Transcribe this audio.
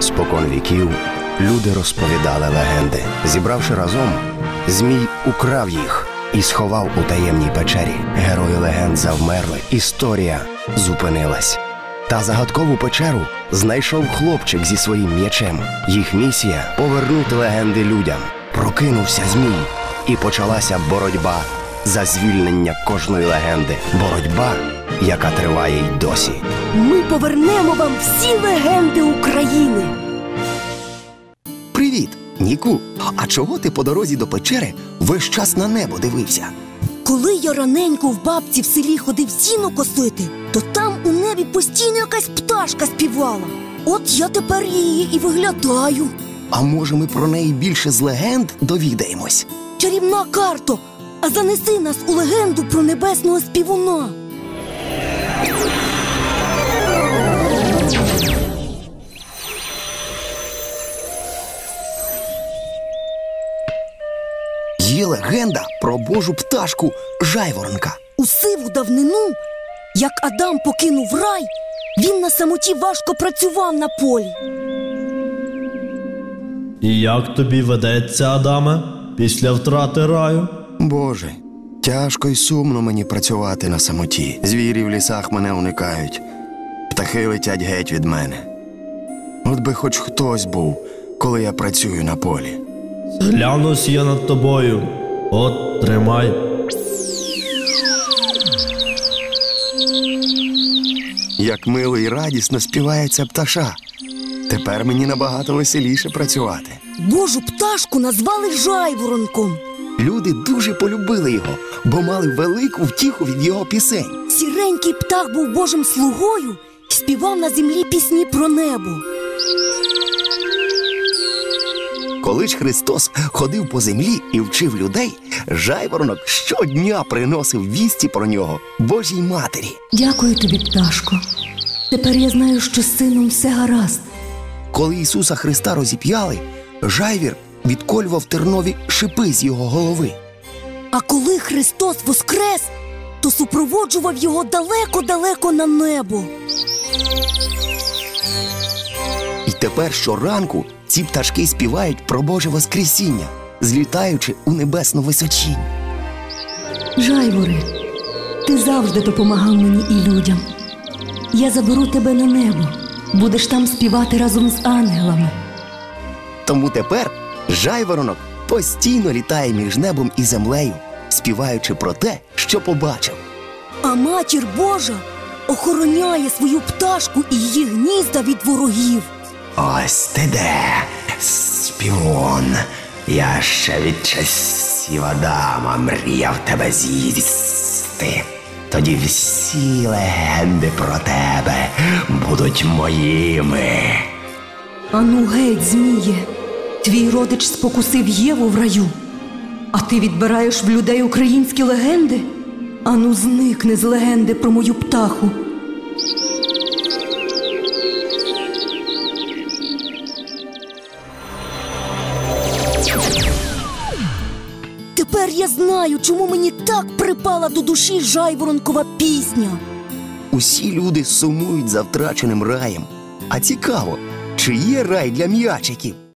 Спокон віків люди розповідали легенди. Зібравши разом, Змій украв їх і сховав у таємній печері. Герої легенд завмерли, історія зупинилась. Та загадкову печеру знайшов хлопчик зі своїм м'ячем. Їх місія – повернути легенди людям. Прокинувся Змій, і почалася боротьба за звільнення кожної легенди. Боротьба, яка триває й досі. Ми повернемо вам всі легенди України. Привіт, Ніку. А чого ти по дорозі до печери весь час на небо дивився? Коли я раненько в бабці в селі ходив сіно косити, то там у небі постійно якась пташка співала. От я тепер її і виглядаю. А може ми про неї більше з легенд довідаємось? Чарівна карто, а занеси нас у легенду про небесного співуна. Є легенда про божу пташку жайворонка. У сиву давнину, як Адам покинув рай, він на самоті важко працював на полі. І як тобі ведеться, Адаме, після втрати раю? Боже, тяжко й сумно мені працювати на самоті. Звірі в лісах мене уникають. Птахи летять геть від мене. От би хоч хтось був, коли я працюю на полі. Глянусь я над тобою. От, тримай. Як мило і радісно співає ця пташа. Тепер мені набагато веселіше працювати. Божу пташку назвали жайворонком. Люди дуже полюбили його, бо мали велику втіху від його пісень. Сіренький птах був Божим слугою і співав на землі пісні про небо. Коли ж Христос ходив по землі і вчив людей, жайворонок щодня приносив вісті про нього Божій Матері. Дякую тобі, пташко. Тепер я знаю, що з сином все гаразд. Коли Ісуса Христа розіп'яли, жайвір відколював тернові шипи з його голови. А коли Христос воскрес, то супроводжував його далеко-далеко на небо. І тепер щоранку ці пташки співають про Боже Воскресіння, злітаючи у небесну височінь. Жайворе, ти завжди допомагав мені і людям. Я заберу тебе на небо. Будеш там співати разом з ангелами. Тому тепер жайворонок постійно літає між небом і землею, співаючи про те, що побачив. А Матір Божа охороняє свою пташку і її гнізда від ворогів. Ось ти де, співун. Я ще від часів Адама мріяв тебе з'їсти. Тоді всі легенди про тебе будуть моїми. Ану геть, Зміє, твій родич спокусив Єву в раю, а ти відбираєш в людей українські легенди? Ану зникни з легенди про мою птаху. Тепер я знаю, чому мені так припала до душі жайворонкова пісня. Усі люди сумують за втраченим раєм. А цікаво, чи є рай для м'ячиків?